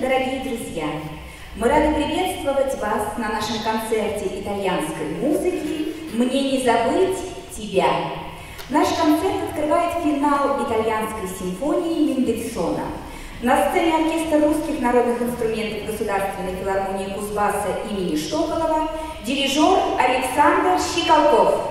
дорогие друзья! Мы рады приветствовать вас на нашем концерте итальянской музыки «Мне не забыть тебя». Наш концерт открывает финал итальянской симфонии Мендельсона. На сцене оркестр русских народных инструментов Государственной филармонии Кузбасса имени Штоколова, дирижер Александр Щиколков.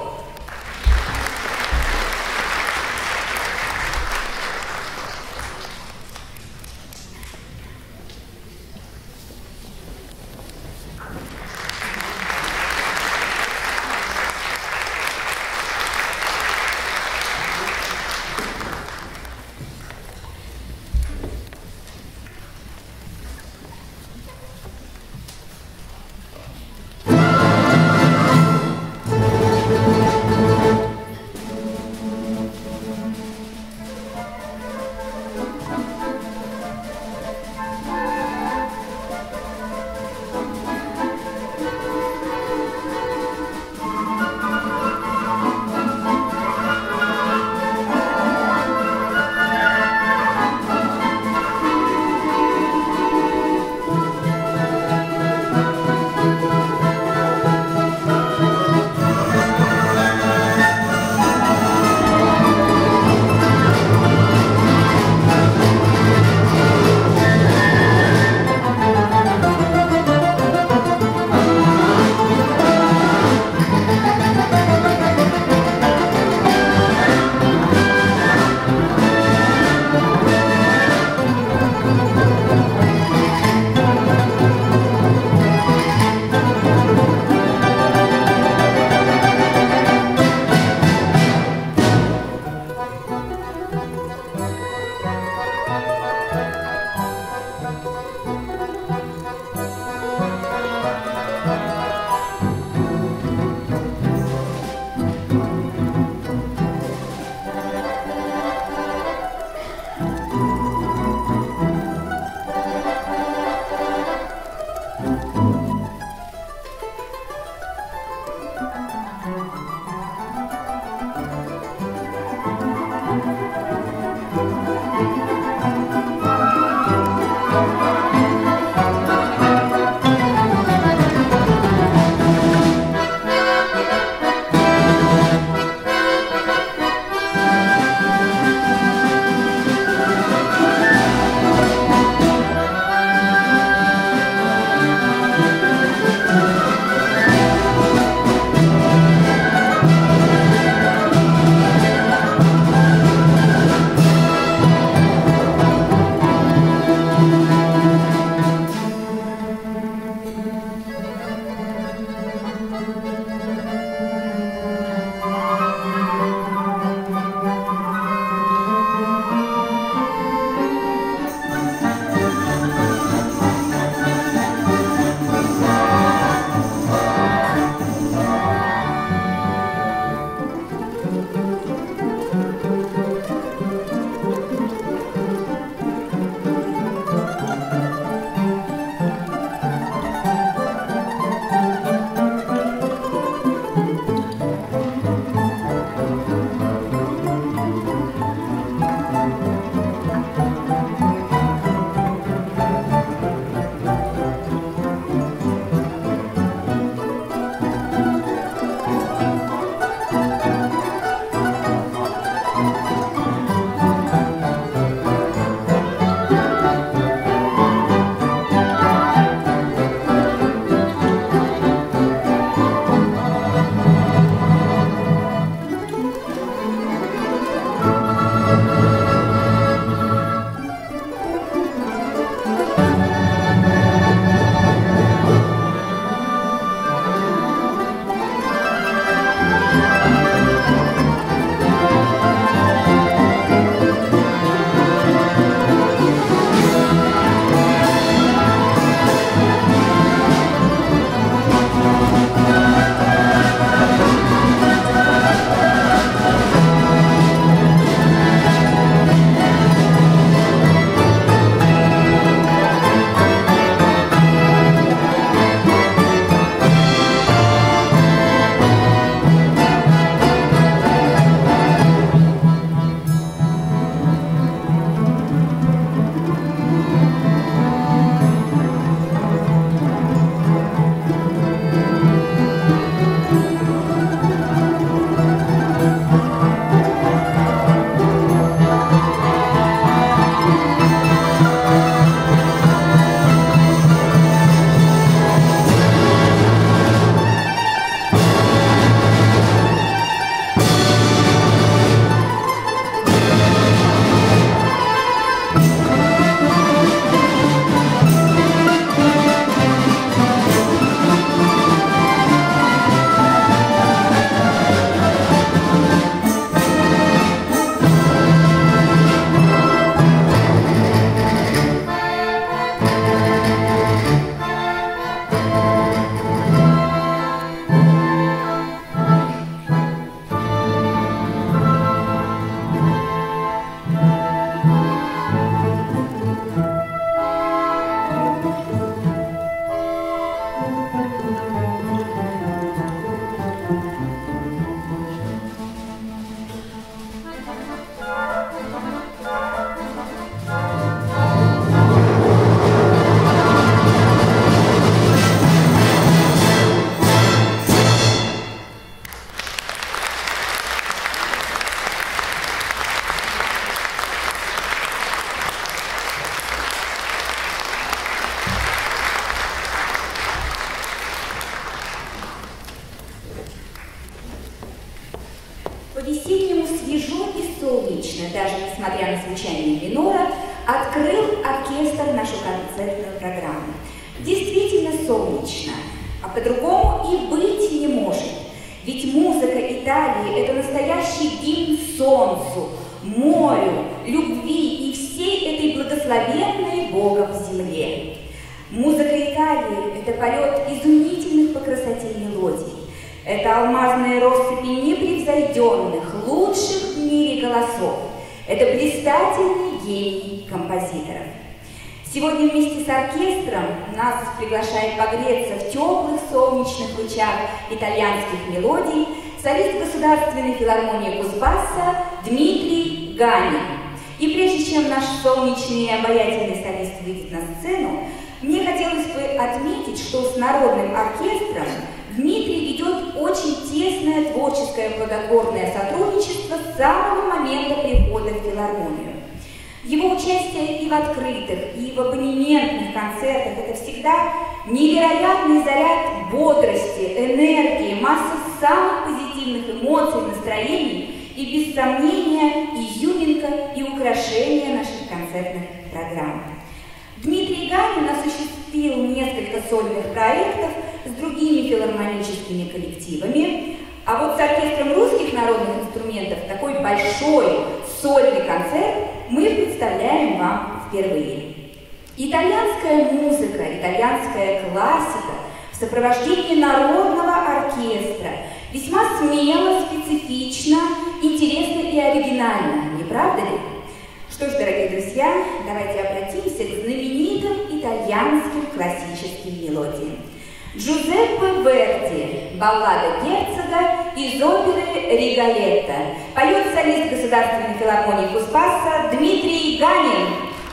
по-весеннему свежо и солнечно, даже несмотря на звучание минора, открыл оркестр нашу концертную программу. Действительно солнечно, а по-другому и быть не может. Ведь музыка Италии – это настоящий гимн солнцу, морю, любви и всей этой благословенной Богом земле. Музыка Италии – это полет изумительных по красоте мелодий. Это алмазные россыпи непревзойденных, лучших в мире голосов. Это блистательный гений композиторов. Сегодня вместе с оркестром нас приглашает погреться в теплых солнечных лучах итальянских мелодий солист Государственной филармонии Кузбасса Дмитрий Ганин. И прежде чем наш солнечный и обаятельный солист выйдет на сцену, мне хотелось бы отметить, что с народным оркестром Дмитрий ведет очень тесное творческое плодотворное сотрудничество с самого момента прихода в филармонию. Его участие и в открытых, и в абонементных концертах – это всегда невероятный заряд бодрости, энергии, масса самых позитивных эмоций, настроений и, без сомнения, изюминка и украшение наших концертных программ. Дмитрий Ганин осуществил несколько сольных проектов с другими филармоническими коллективами, а вот с оркестром русских народных инструментов такой большой сольный концерт мы представляем вам впервые. Итальянская музыка, итальянская классика в сопровождении народного оркестра весьма смело, специфично, интересно и оригинально, не правда ли? Что ж, дорогие друзья, давайте обратимся к знаменитым итальянским классическим мелодиям. Джузеппе Верди, баллада герцога из оперы «Риголетто». Поет солист Государственной филармонии Кузбасса Дмитрий Ганин.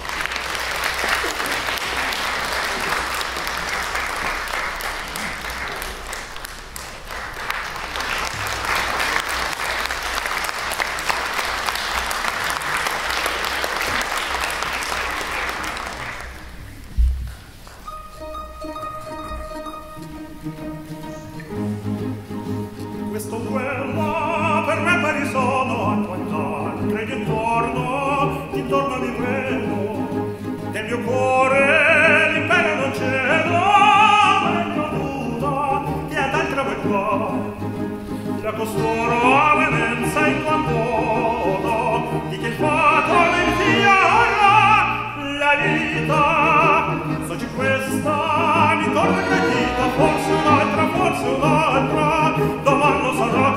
Questo duello per me pari sono a quant'anni, credi intorno mi vedo, del mio cuore l'impero non cedo, ma il mio nuda che ad altra verità, la costoro avedenza in quanto di che il fato l'infiora la vita, soggi questa mi torna gradita, forse un'altra, domani sarà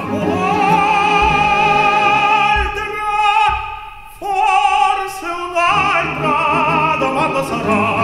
forse un'altra, domanda sarà.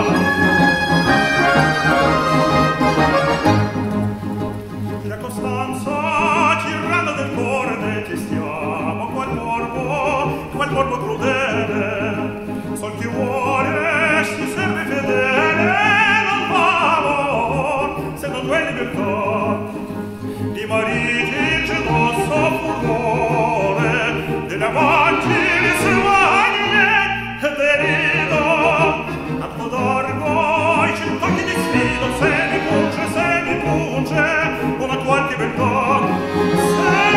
La costanza tirando del cuore detestiamo qual morbo crudele, sol chi vuole si serve fedele, non va se non vuoi libertà. Di mariti il geloso furore, delle amanti le semagne derido, atto d'argo i cent'occhi di sfido, se mi punge una qualche beltà, se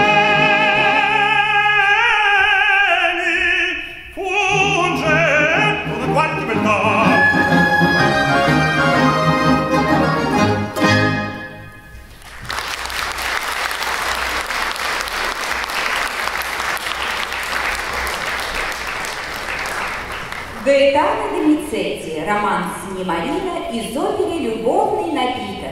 mi punge una qualche beltà. Гаэтано Доницетти, романс Немарина из оперы «Любовный напиток».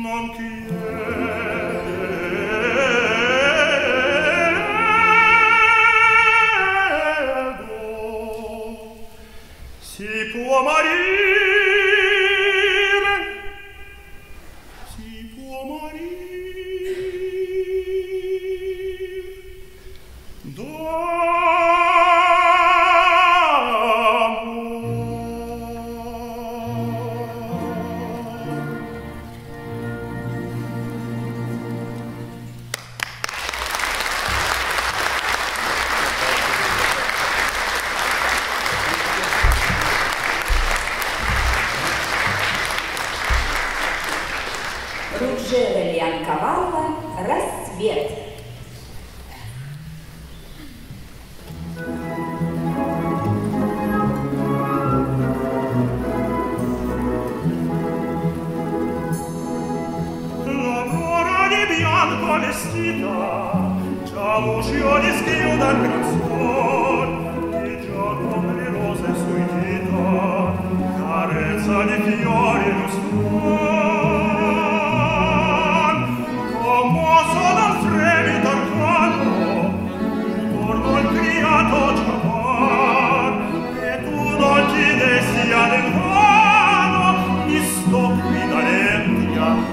Руджера Леонкавалла «Рассвет». L'aurora di bianco vestita, già l'uscio di schiuda il gran sol, di giorno le rose sui dita, carezza di fiori lo suon. Commosso dal fremito arcano, intorno al criato giavar, e tu non ti dessi nel vano, mi sto qui da lentia a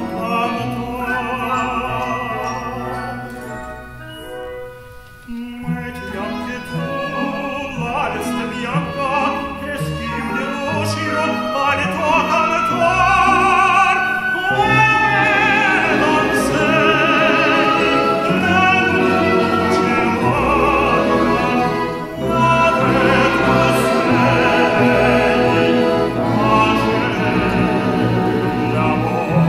metti anche tu la veste bianca che schiude l'uscio alle tue cantor, non sei la luce madre tu sei pace l'amor.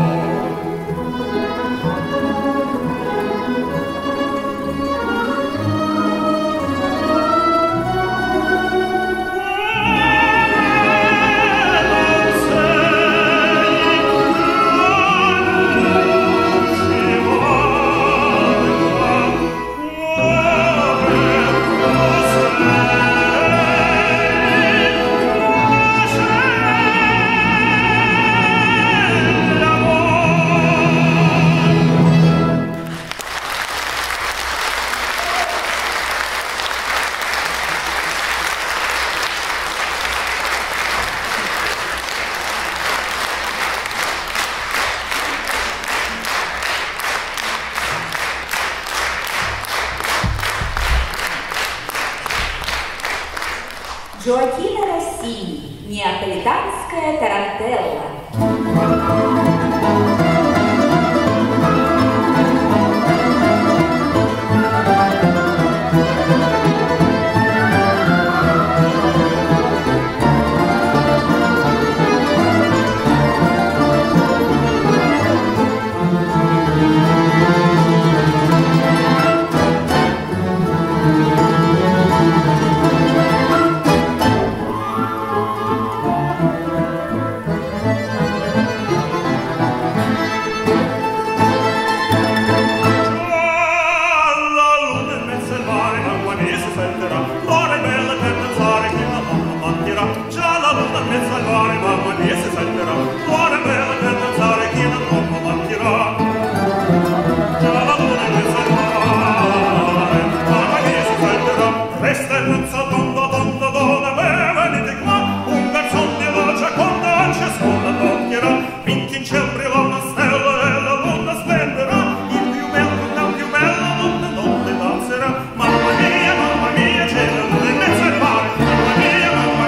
Джоакино Россини «Неаполитанская тарантелла».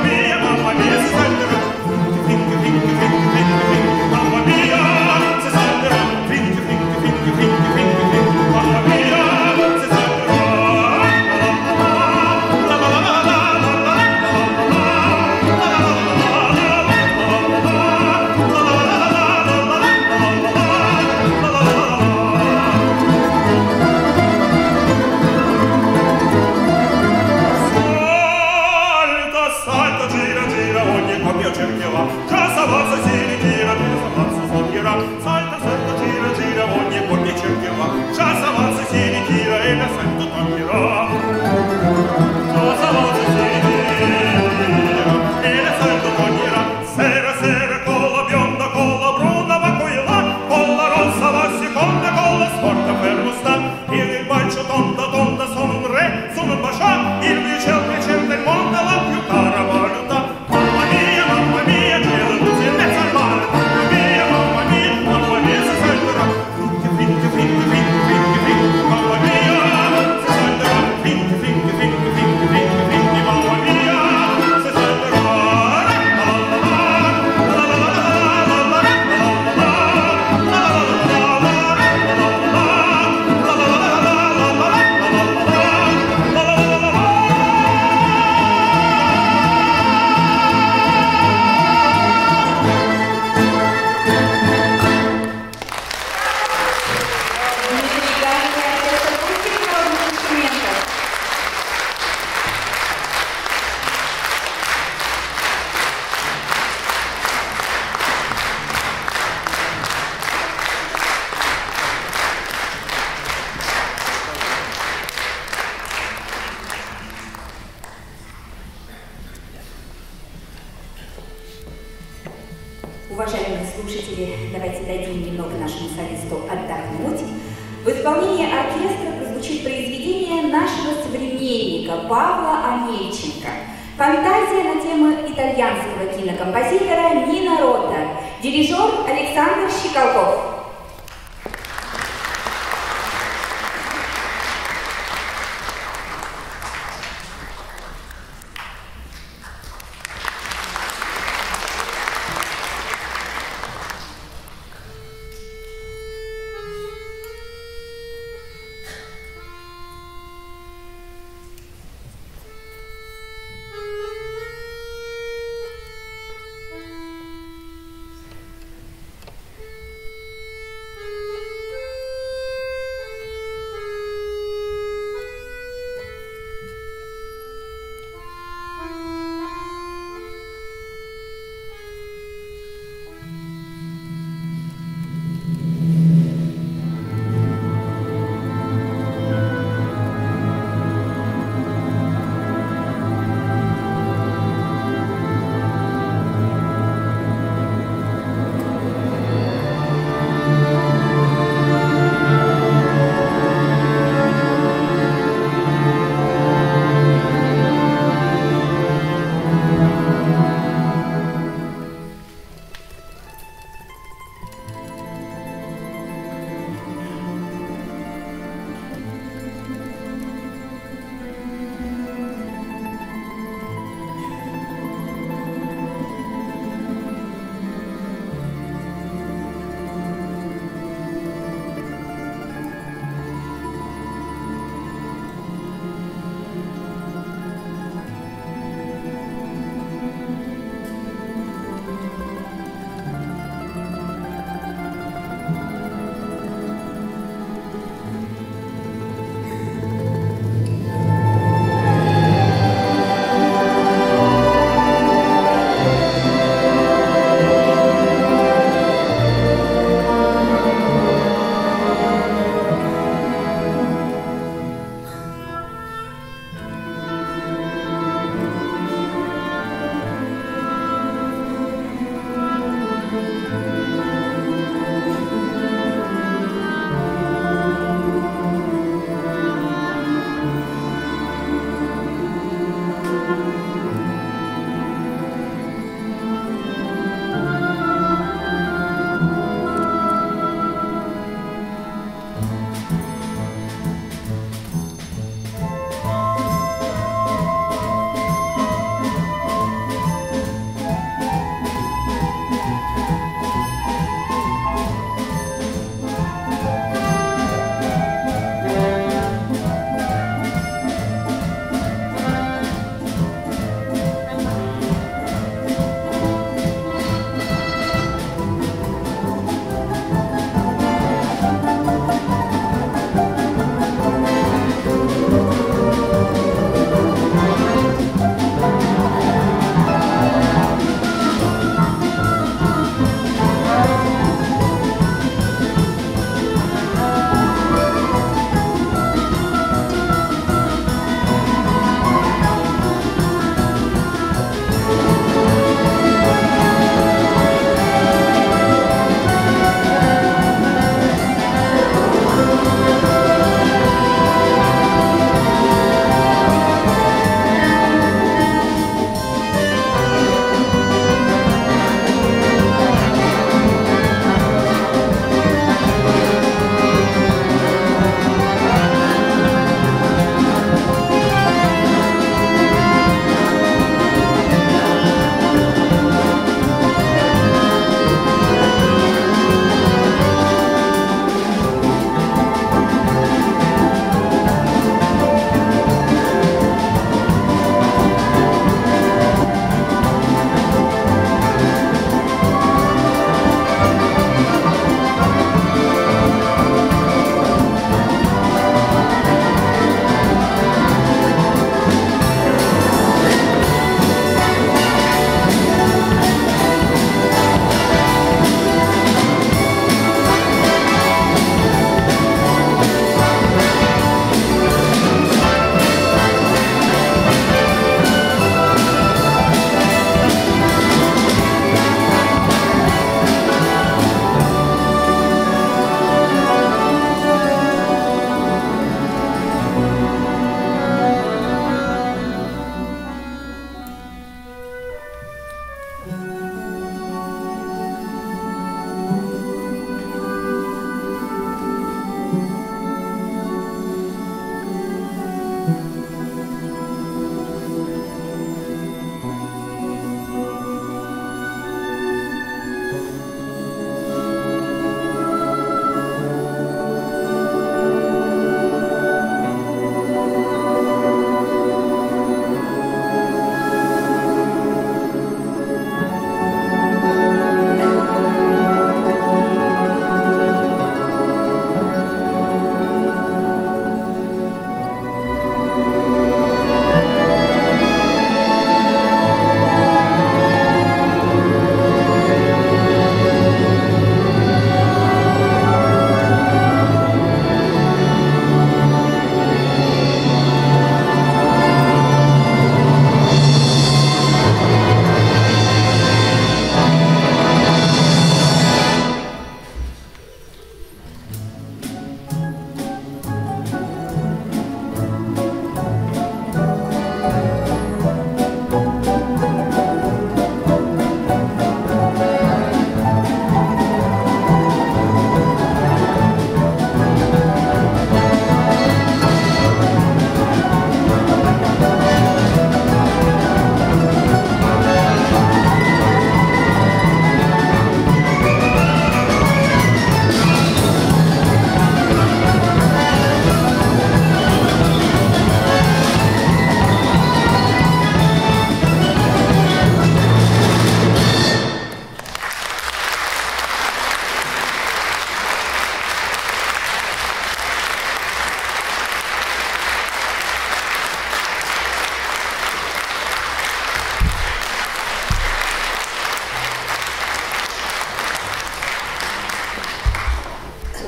Mamma mia, si нашему солисту отдохнуть. В исполнении оркестра прозвучит произведение нашего современника Павла Амельченко. Фантазия на тему итальянского кинокомпозитора Нино Рота. Дирижер Александр Щеколков.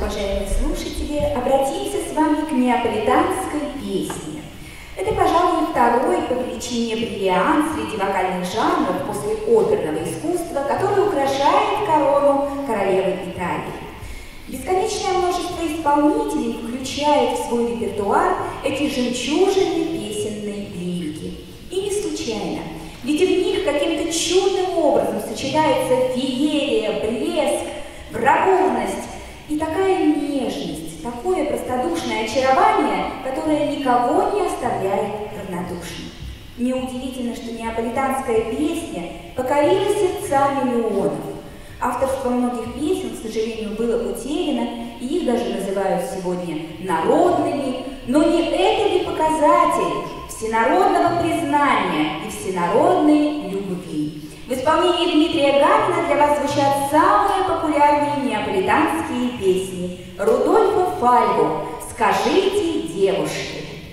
уважаемые слушатели, обратимся с вами к неаполитанской песне. Это, пожалуй, второй по величине бриллиант среди вокальных жанров после оперного искусства, который украшает корону королевы Италии. Бесконечное множество исполнителей включает в свой репертуар эти жемчужины песенной лирики. И не случайно, ведь в них каким-то чудным образом сочетается феерия, блеск, бравурность и такая нежность, такое простодушное очарование, которое никого не оставляет равнодушным. Неудивительно, что неаполитанская песня покорила сердца миллионов. Авторство многих песен, к сожалению, было утеряно, и их даже называют сегодня народными, но не это ли показатель всенародного признания и всенародной любви? В исполнении Дмитрия Ганина для вас звучат самые популярные неаполитанские песни Рудольфо Фальво «Скажите, девушки».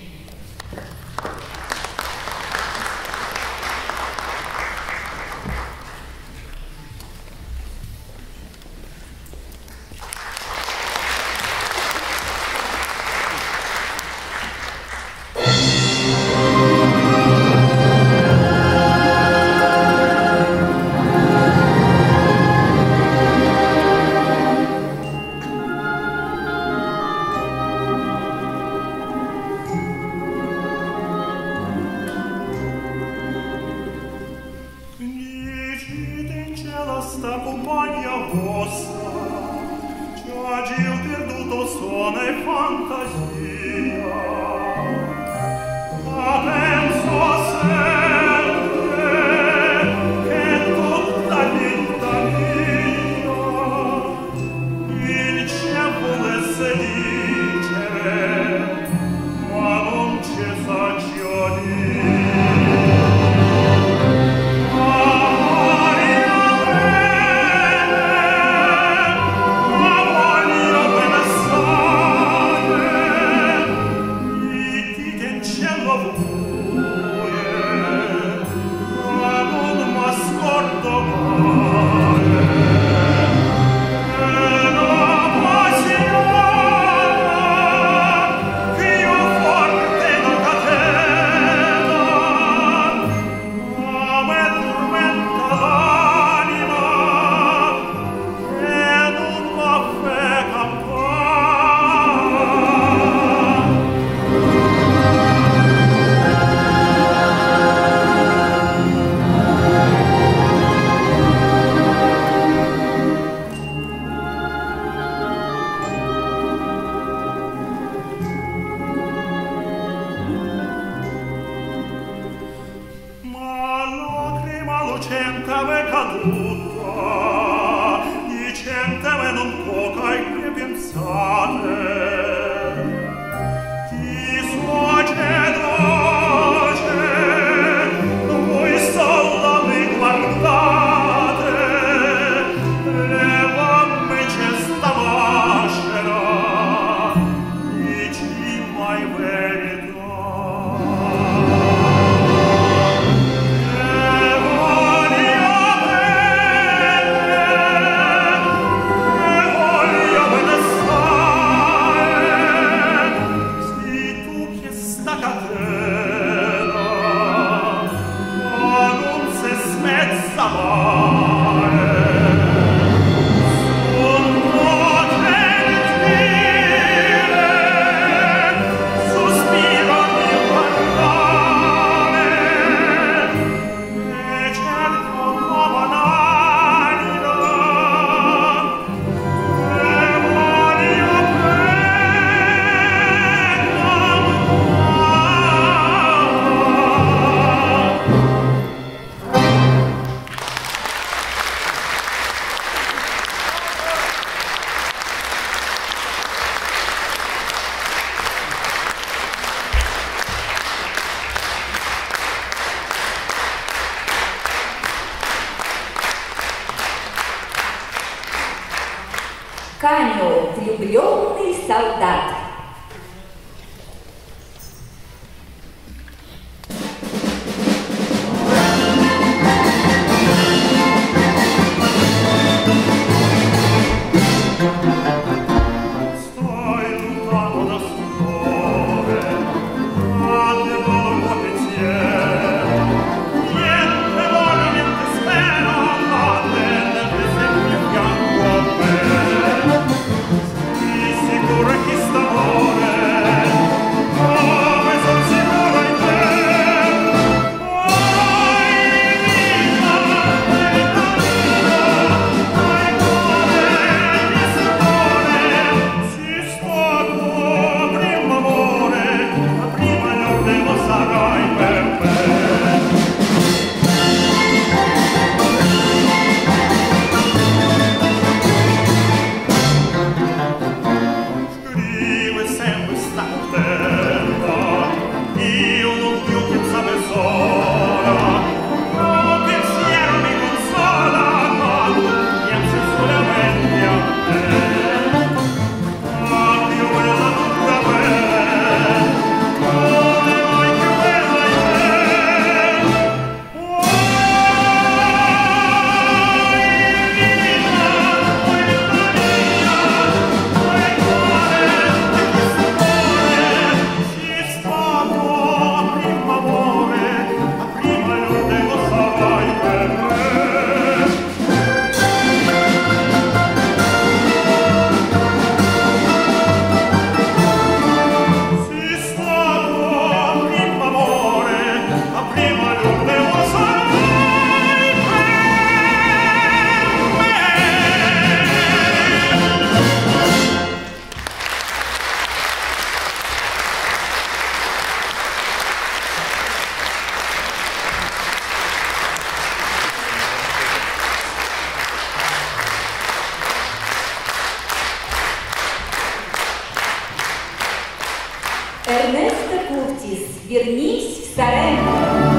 Каньо, влюбленный солдат. Эрнесто Куртис, вернись в Соренто.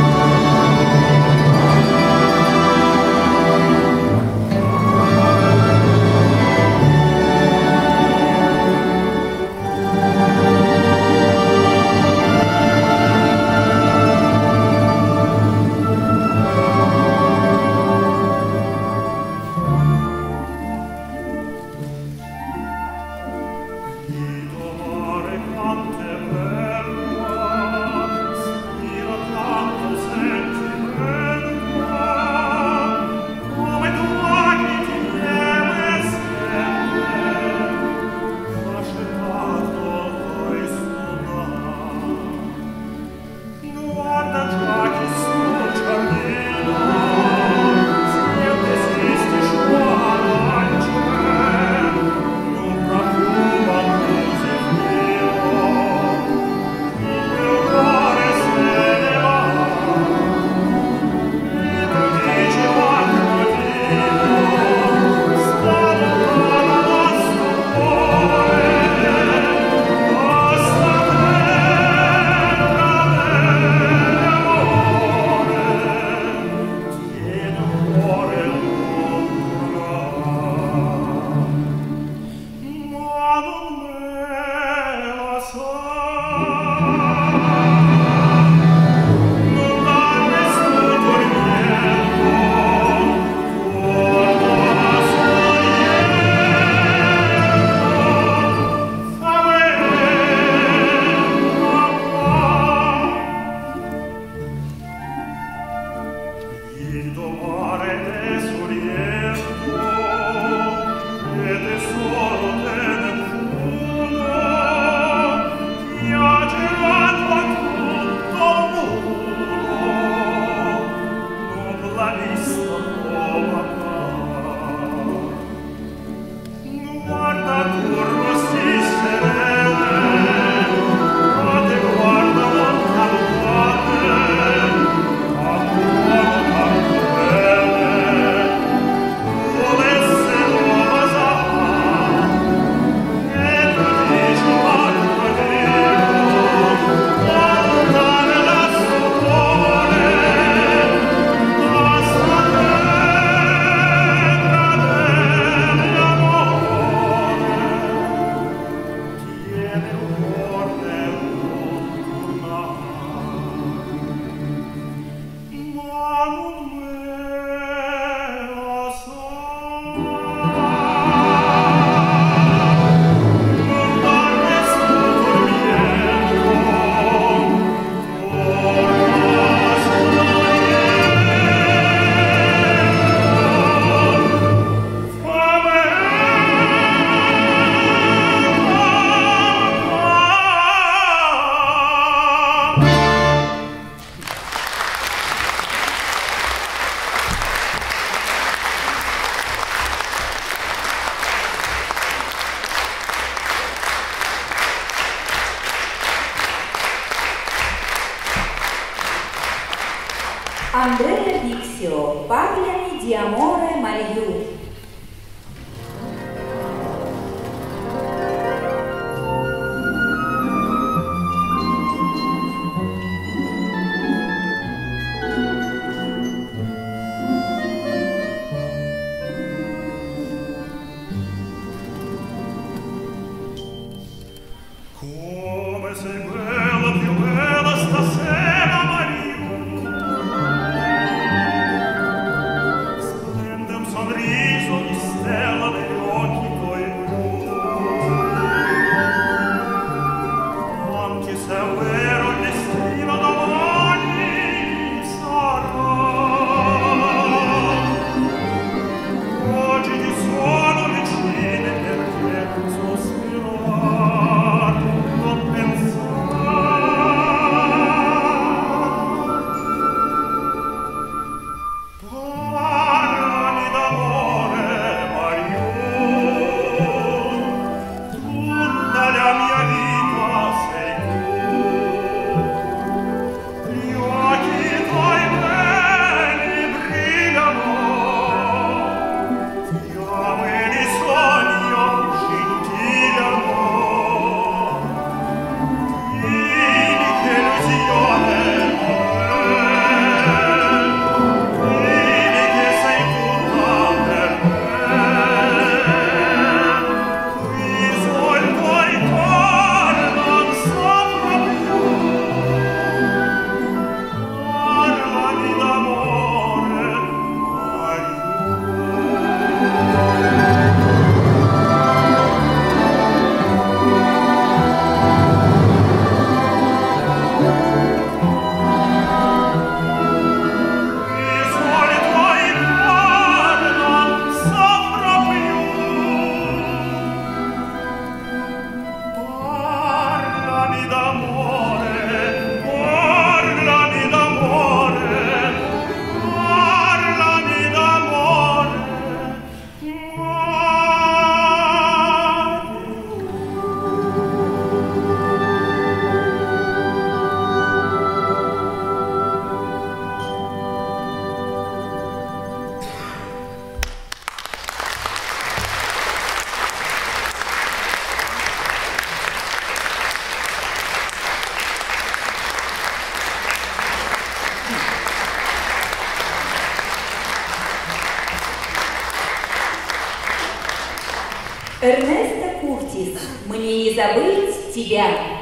Andrea Dixio, Parlami di amore Mariù. Come sei bella, più bella stasera, Mariù. Splende un sorriso Отис, мне не забыть тебя.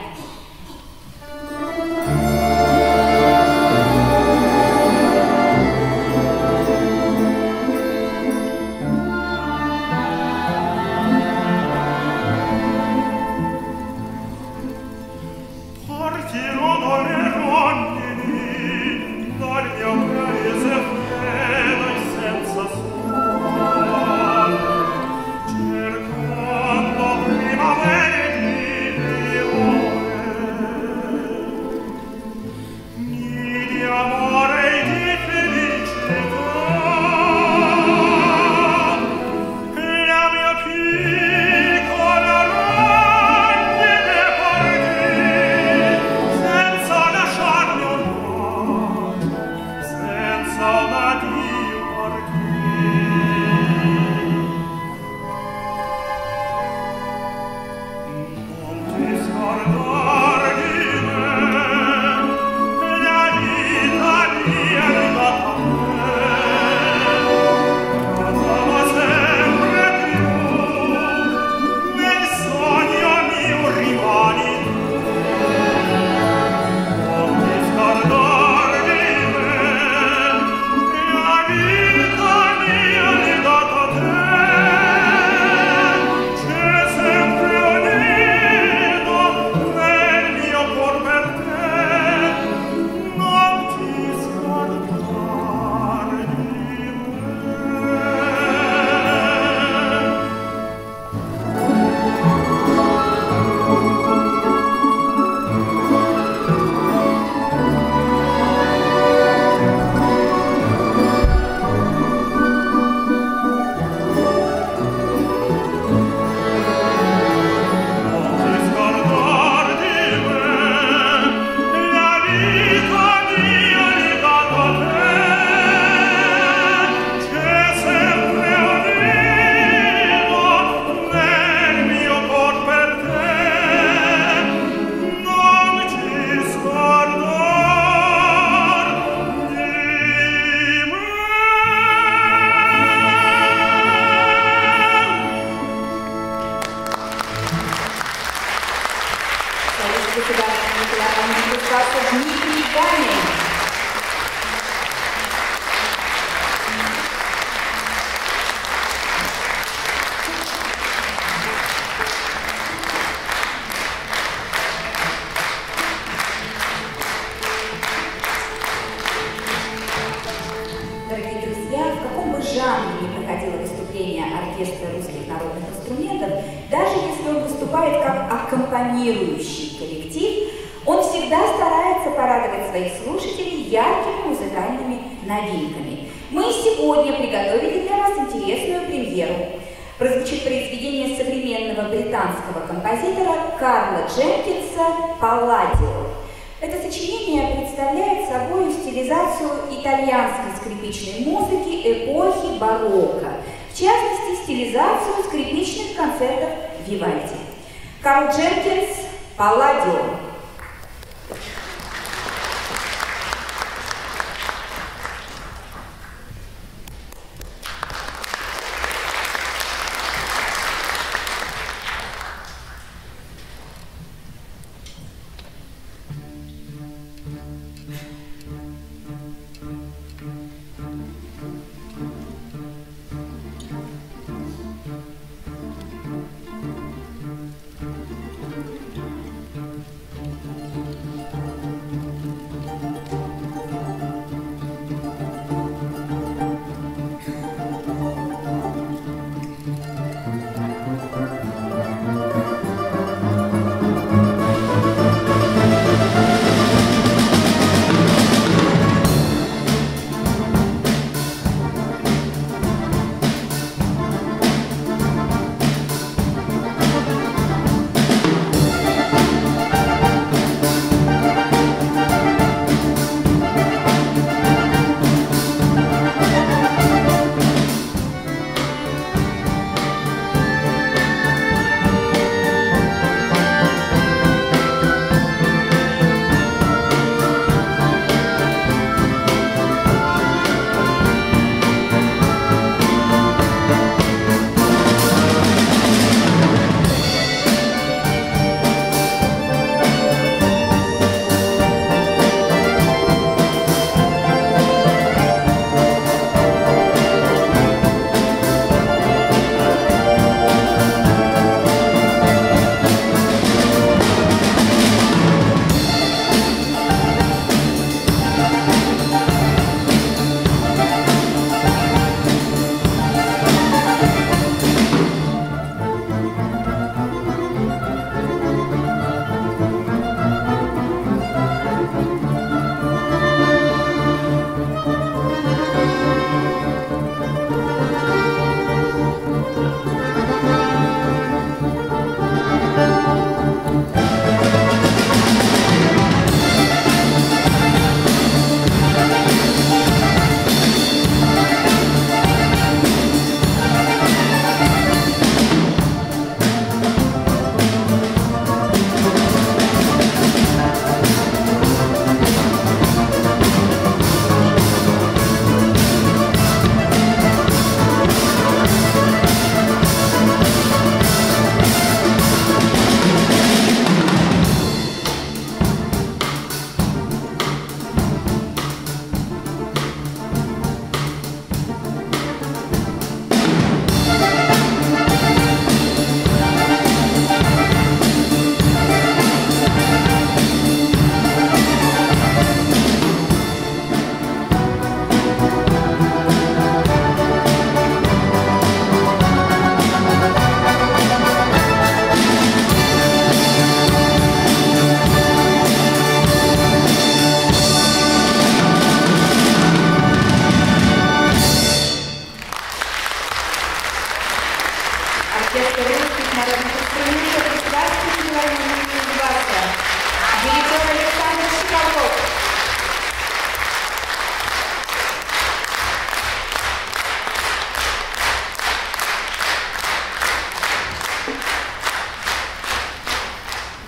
Аккомпанирующий коллектив, он всегда старается порадовать своих слушателей яркими музыкальными новинками. Мы сегодня приготовили для вас интересную премьеру. Прозвучит произведение современного британского композитора Карла Дженкинса «Палладио». Это сочинение представляет собой стилизацию итальянской скрипичной музыки эпохи барокко, в частности, стилизацию скрипичных концертов Вивальди. Карл Дженкинс «Палладио».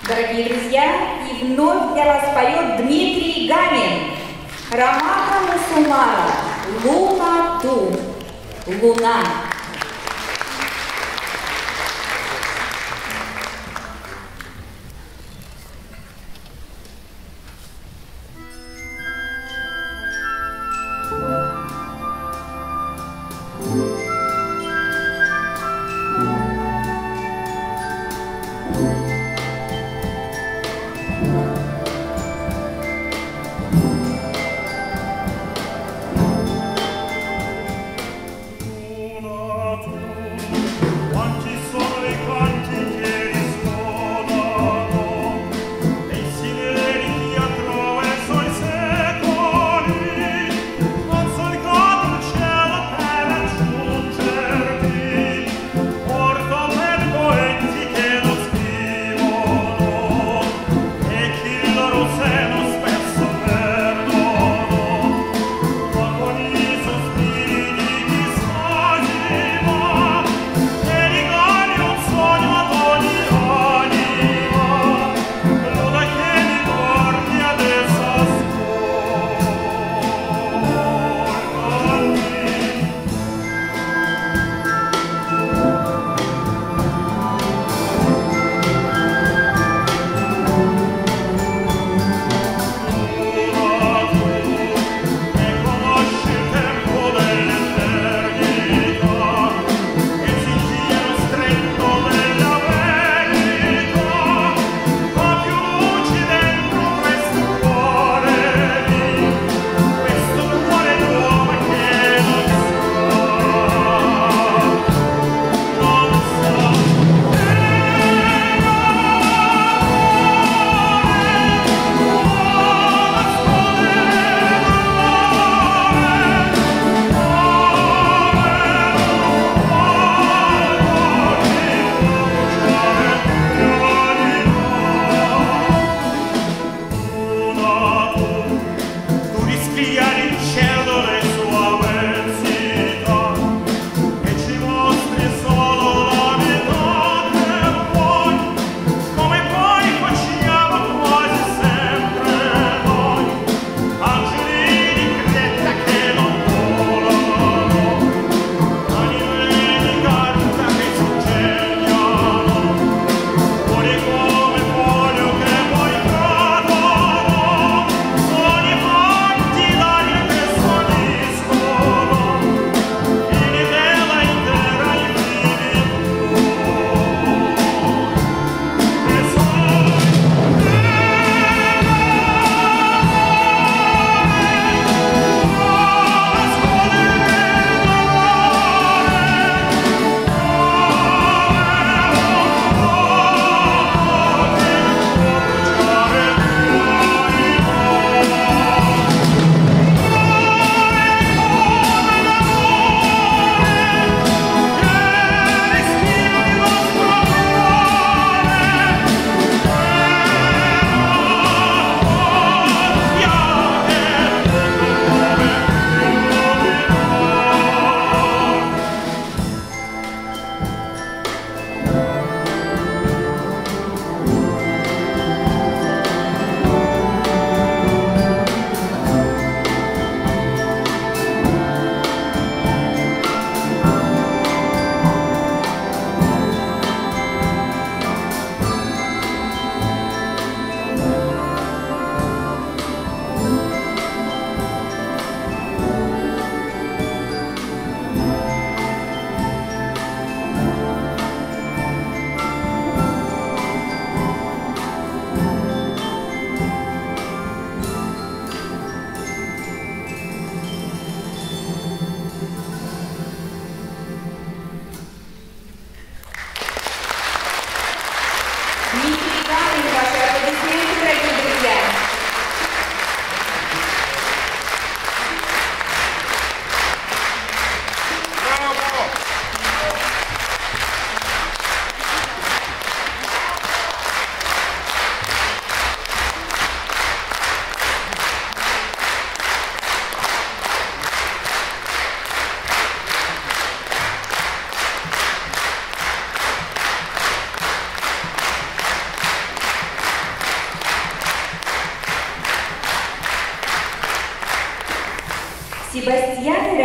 Дорогие друзья, и вновь для вас поет Дмитрий Ганин. Романа Мусумара «Луна-Ту». Луна.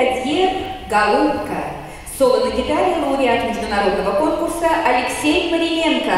бригадьер «Голубка». Соло на гитаре лауреат международного конкурса Алексей Мариненко.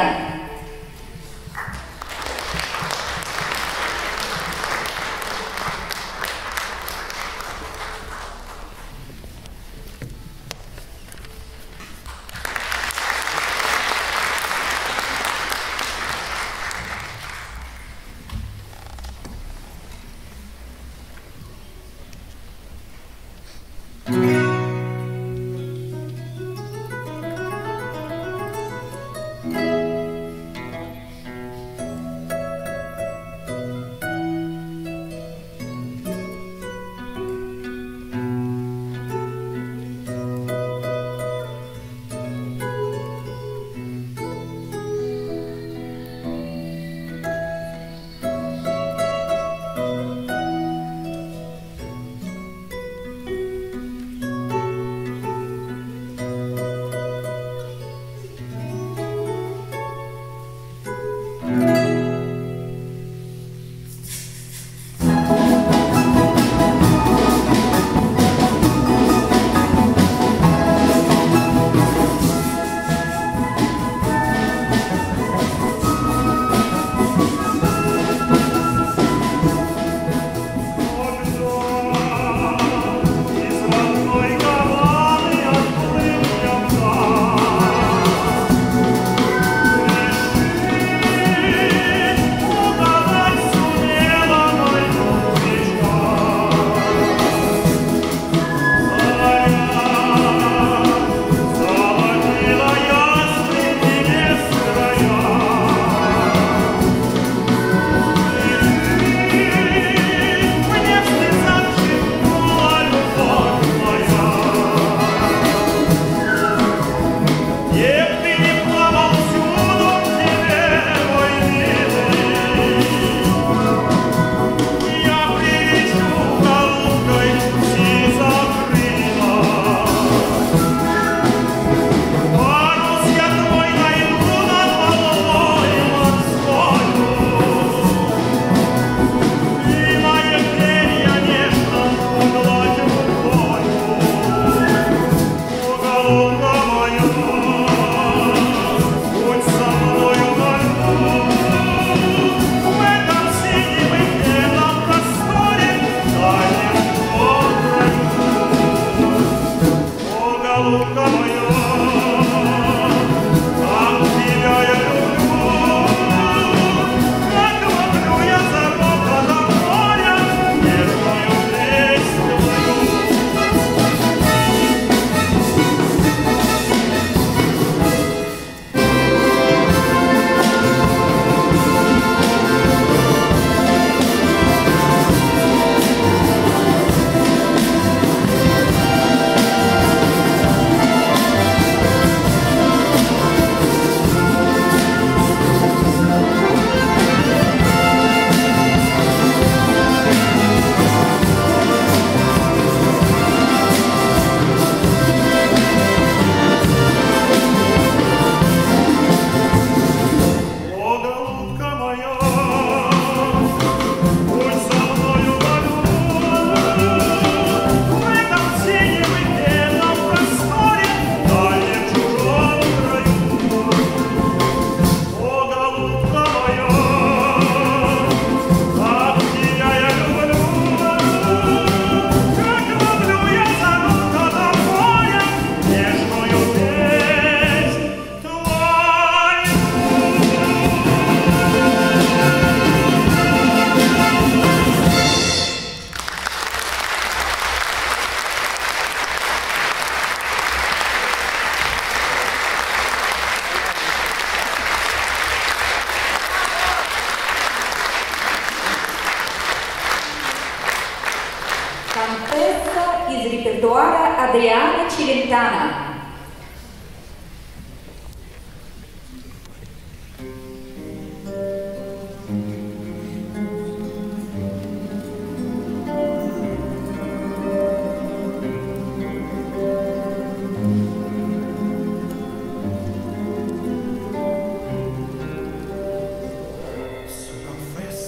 Контесса из репертуара Адриано Челентано.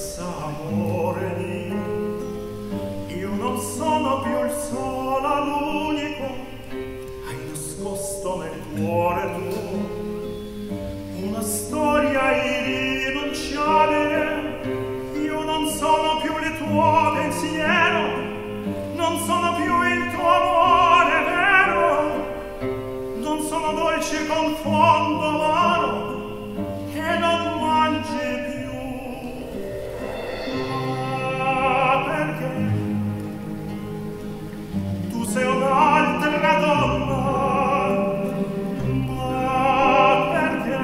Sono più il solo con fondo amaro che non mangi più. Ma perché? Tu sei un'altra donna. Ma perché?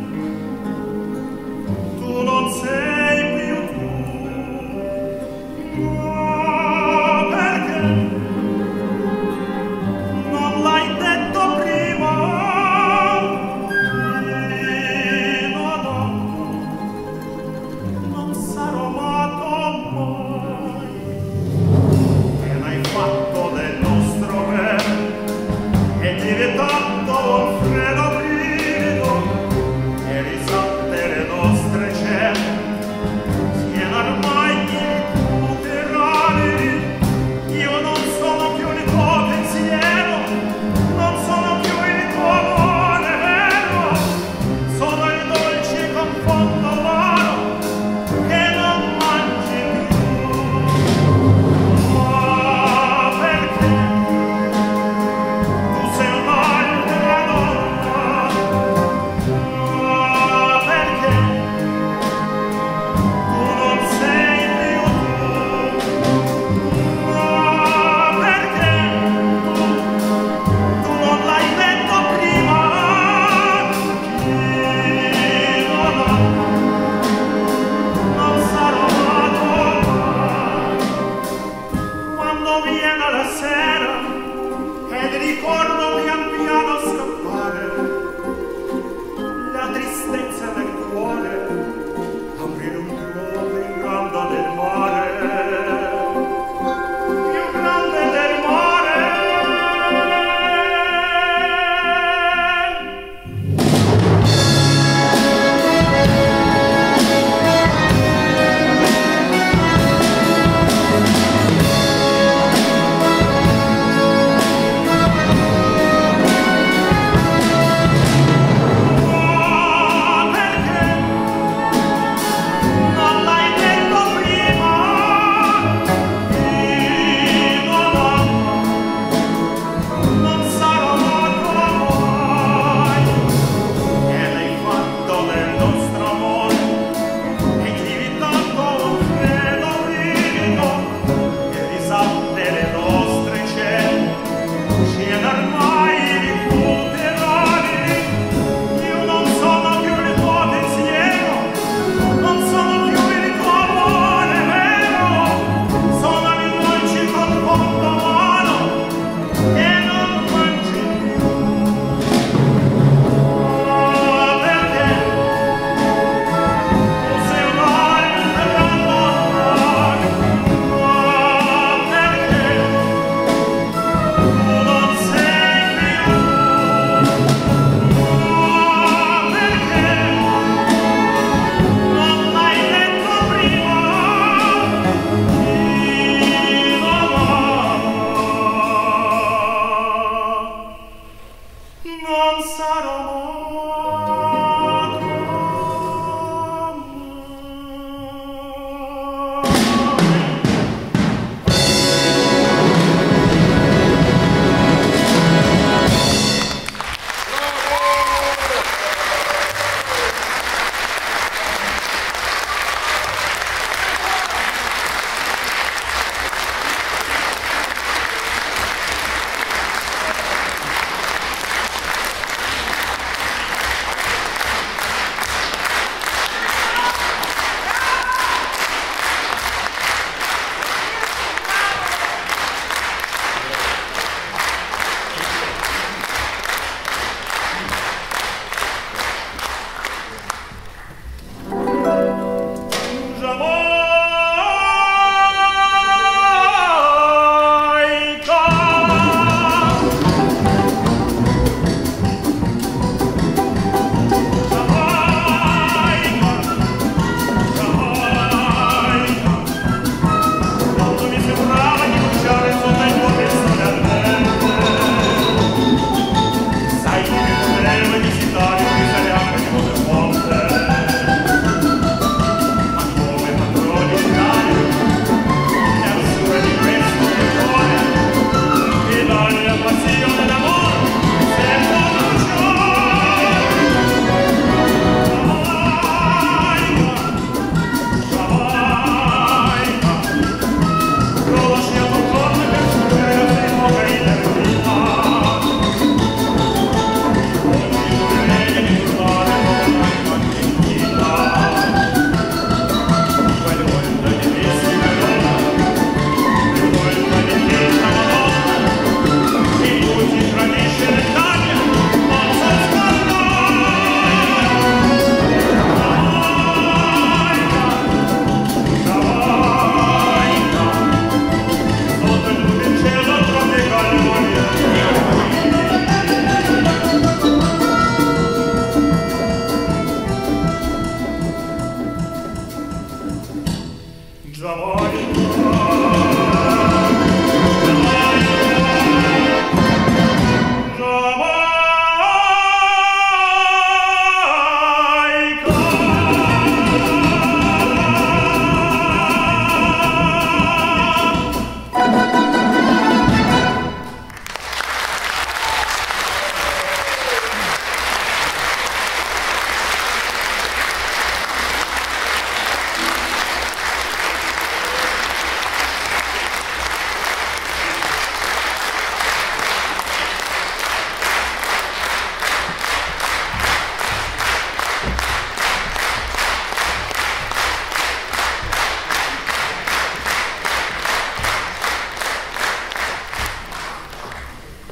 Tu non sei più tu. Ma perché? Non l'hai detto prima.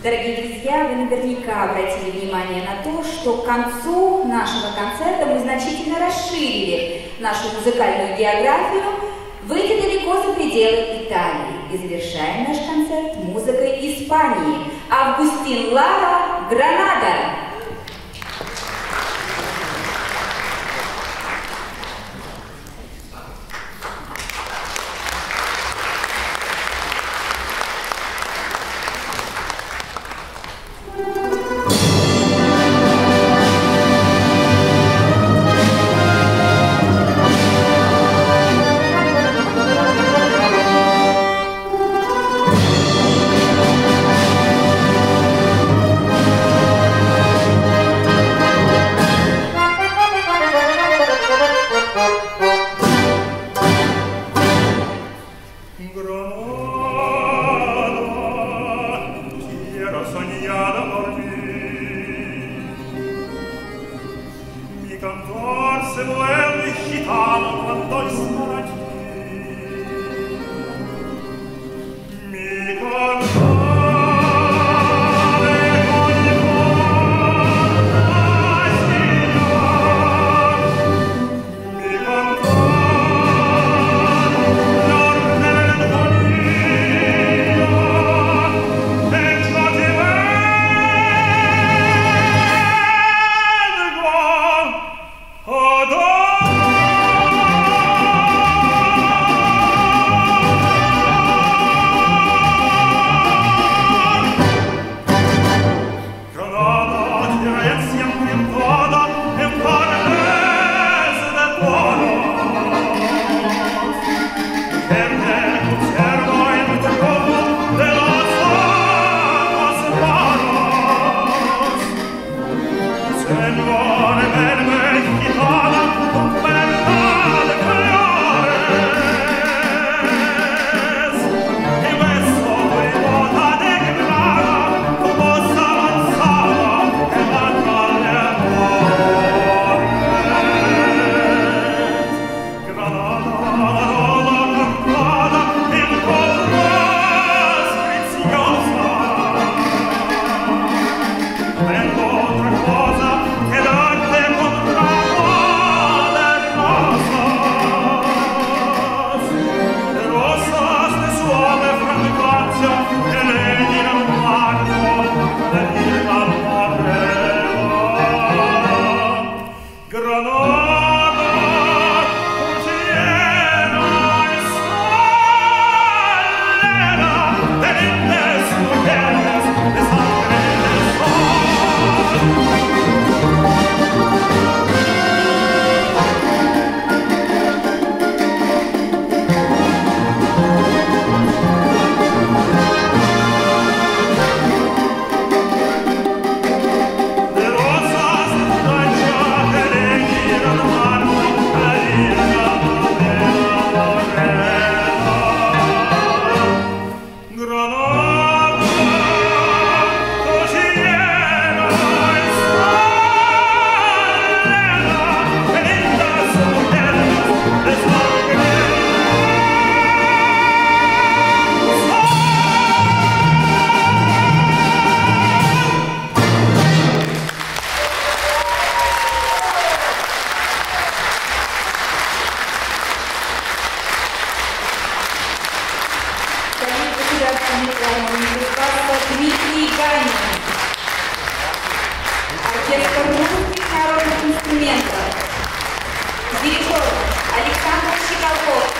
Дорогие друзья, вы наверняка обратили внимание на то, что к концу нашего концерта мы значительно расширили нашу музыкальную географию, выйдя далеко за пределы Италии. И завершаем наш концерт музыкой Испании. Августин Лара, Гранада. Дмитрий Ганин. Оркестр русских народных инструментов. Дирижер Александр Щеколков.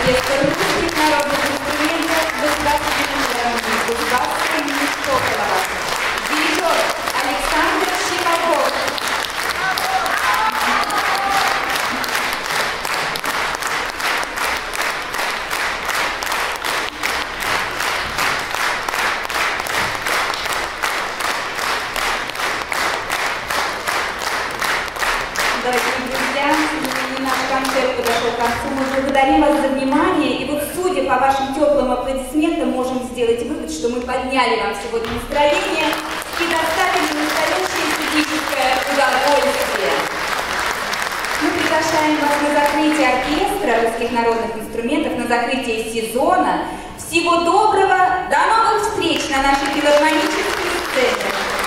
оркестр русских народных инструментов государственного Соколова. Дирижер Александр Щипаков. Дорогие друзья, наш концерт подошел к концу. Мы благодарим вас за внимание. И вот, судя по вашим теплым аплодисментам, можем сделать вывод, что мы подняли вам сегодня настроение и доставили настоящее эстетическое удовольствие. Мы приглашаем вас на закрытие оркестра русских народных инструментов, на закрытие сезона. Всего доброго, до новых встреч на нашей филармонической сцене.